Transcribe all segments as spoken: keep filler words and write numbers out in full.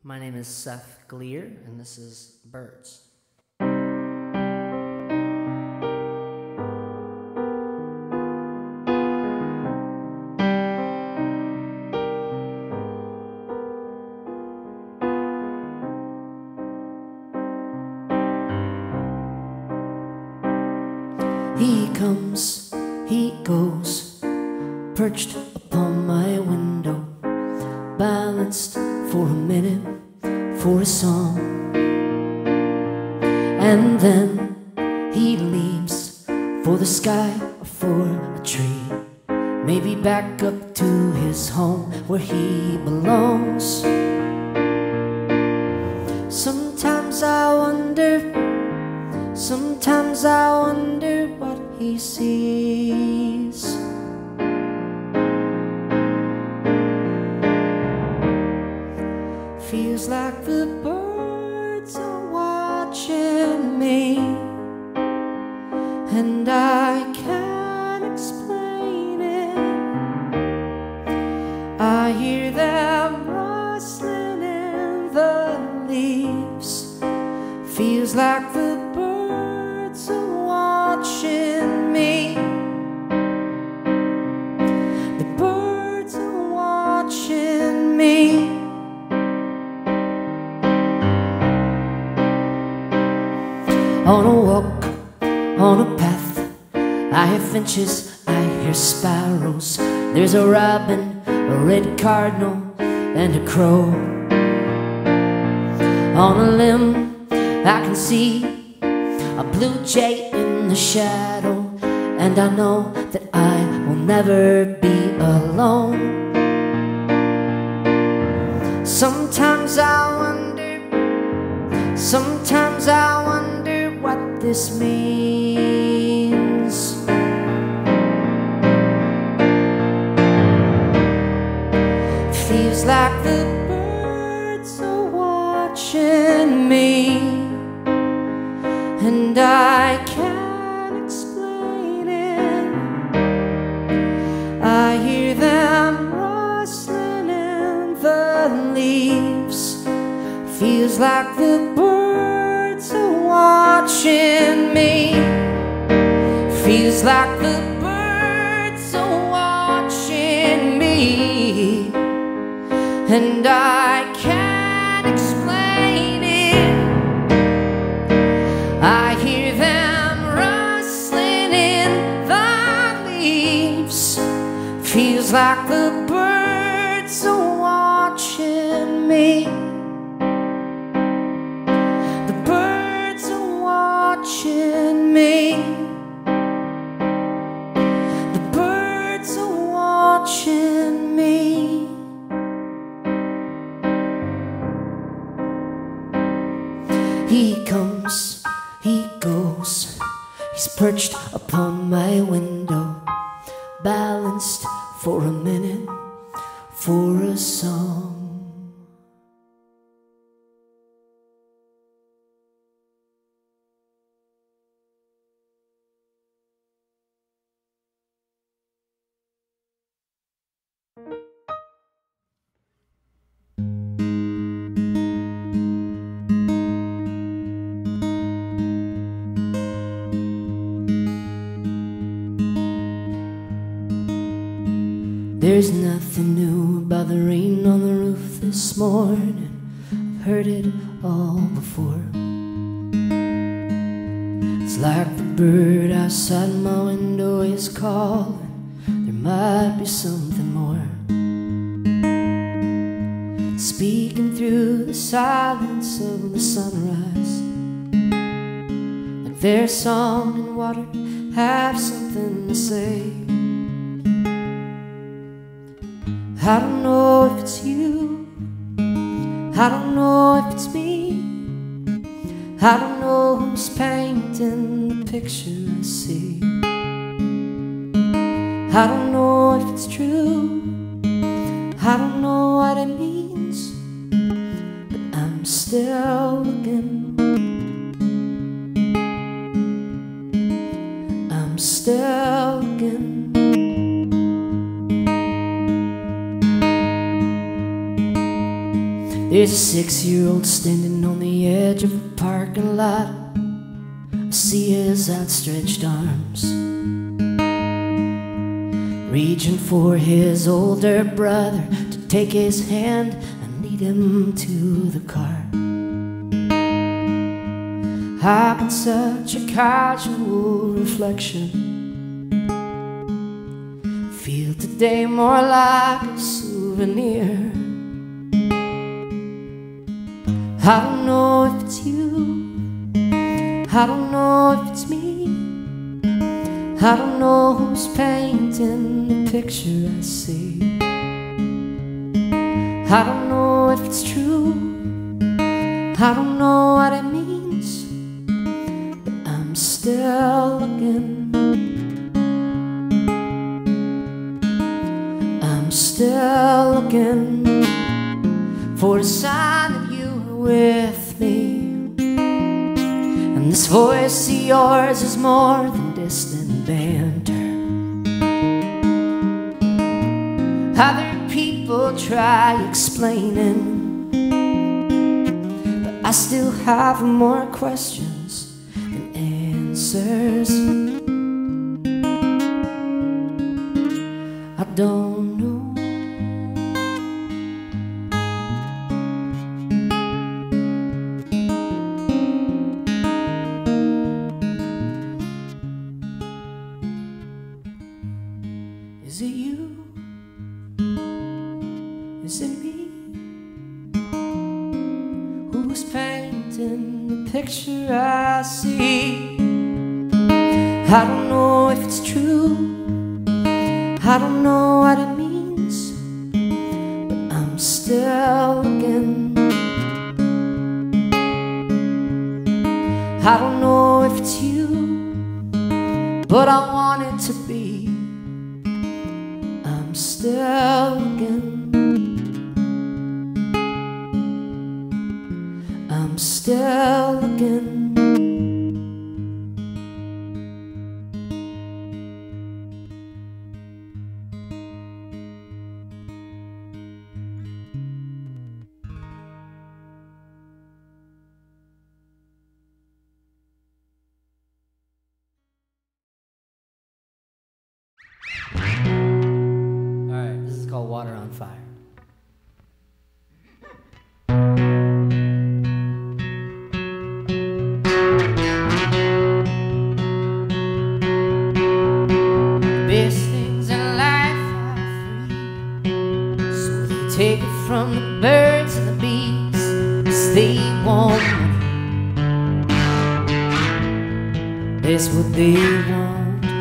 My name is Seth Glier, and this is Birds. He comes, he goes, perched upon my window, balanced for a minute, for a song. And then he leaves, for the sky or for a tree, maybe back up to his home where he belongs. Sometimes I wonder, sometimes I wonder what he sees. Feels like the birds are watching me, and I can't explain it. I hear them rustling in the leaves. Feels like the birds are watching me. The birds are watching me. On a walk, on a path, I hear finches, I hear sparrows. There's a robin, a red cardinal, and a crow. On a limb, I can see a blue jay in the shadow, and I know that I will never be alone. Sometimes I wonder, sometimes I wonder what this means. Feels like the birds are watching me, and I can't explain it. I hear them rustling in the leaves. Feels like the birds are watching me. Feels like the birds are watching me, and I can't explain it. I hear them rustling in the leaves. Feels like the birds are watching me. The birds are watching me. The birds are watching me. He comes, he goes, he's perched upon my window, balanced for a minute, for a song. There's nothing new about the rain on the roof this morning. I've heard it all before. It's like the bird outside my window is calling. There might be something more, speaking through the silence of the sunrise. Like their song and water have something to say. I don't know if it's you, I don't know if it's me, I don't know who's painting the picture I see. I don't know if it's true, I don't know what it means, but I'm still looking, I'm still looking. There's a six-year-old standing on the edge of a parking lot. I see his outstretched arms, reaching for his older brother to take his hand and lead him to the car. How can such a casual reflection feel today more like a souvenir? I don't know if it's you, I don't know if it's me, I don't know who's painting the picture I see. I don't know if it's true, I don't know what it means, but I'm still looking. I'm still looking for a sign that you are with me. And this voice of yours is more than distant banter. Other people try explaining, but I still have more questions than answers. I don't know. Is it you? Is it me? Who's painting the picture I see? I don't know if it's true, I don't know what it means, but I'm still looking. I don't know if it's you, but I want it to be. I'm still looking. I'm still looking. Alright, this is called Water on Fire. Best things in life are free, so they take it from the birds and the bees, 'cause they want money. That's what they want.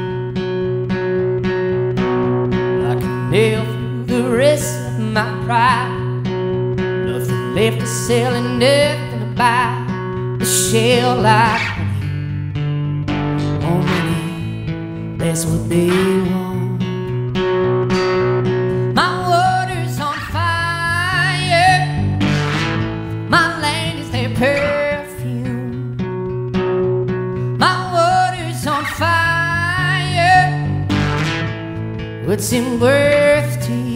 Nail through the rest of my pride, nothing left to sell and nothing to buy. The shell like honey, more money, that's what they want. My water's on fire, my land is their perfume. My water's on fire, what's it worth to you?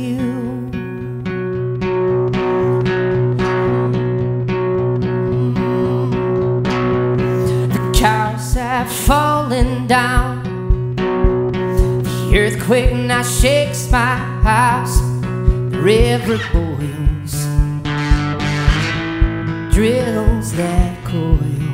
The cars have fallen down, the earthquake now shakes my house. The river boils, drills that coil.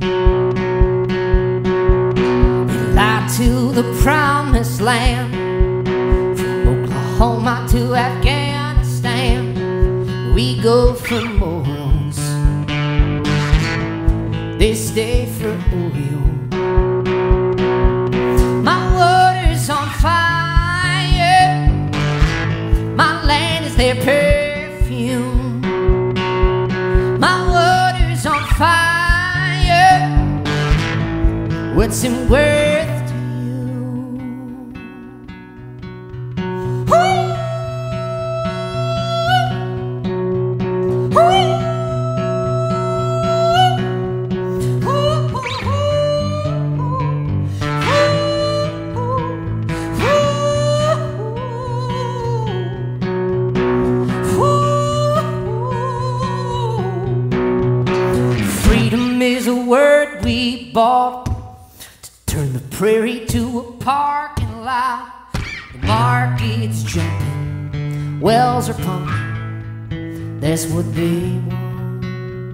They lie to the promised land, Oklahoma to Afghanistan, we go for morals, they stay for oil. My water's on fire, my land is their perfume. My water's on fire, what's it worth? is a word we bought to turn the prairie to a parking lot. The market's jumping, wells are pumping, that's what they want.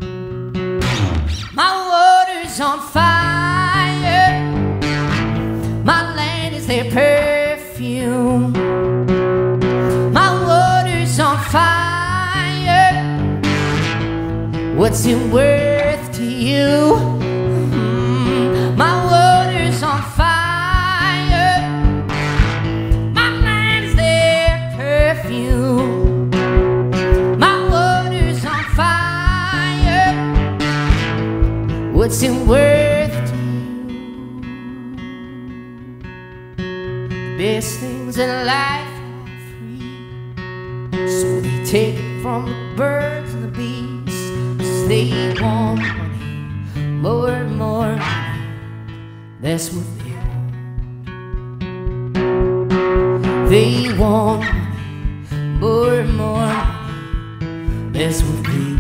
My water's on fire, my land is their perfume. My water's on fire, what's it worth to you? Mm, my water's on fire, my land's their perfume. My water's on fire, what's it worth to you? The best things in life are free, so they take it from the birds and the bees. They want money, more and more money, that's what they want. They want money, more and more money, that's what they want.